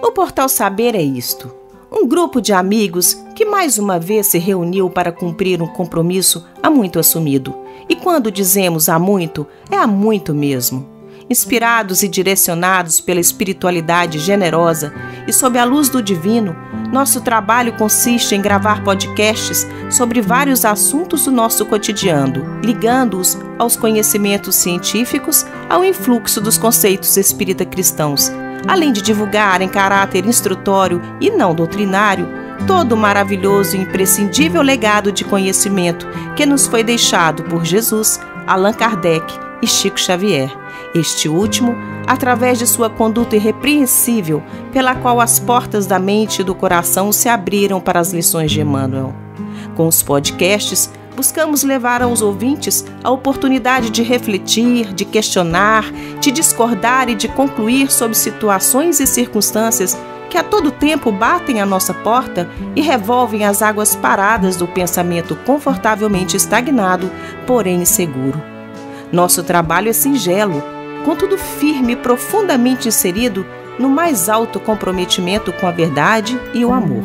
O Portal Saber é isto: um grupo de amigos que mais uma vez se reuniu para cumprir um compromisso há muito assumido. E quando dizemos há muito, é há muito mesmo. Inspirados e direcionados pela espiritualidade generosa e sob a luz do divino, nosso trabalho consiste em gravar podcasts sobre vários assuntos do nosso cotidiano, ligando-os aos conhecimentos científicos, ao influxo dos conceitos espírita-cristãos, além de divulgar em caráter instrutório e não doutrinário todo o maravilhoso e imprescindível legado de conhecimento que nos foi deixado por Jesus, Allan Kardec e Chico Xavier. Este último, através de sua conduta irrepreensível, pela qual as portas da mente e do coração se abriram para as lições de Emmanuel. Com os podcasts, buscamos levar aos ouvintes a oportunidade de refletir, de questionar, de discordar e de concluir sobre situações e circunstâncias que a todo tempo batem à nossa porta e revolvem as águas paradas do pensamento confortavelmente estagnado, porém inseguro. Nosso trabalho é singelo, contudo firme e profundamente inserido no mais alto comprometimento com a verdade e o amor.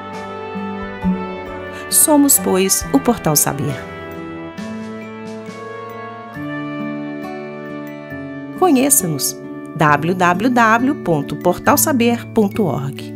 Somos, pois, o Portal Saber. Conheça-nos: www.portalsaber.org.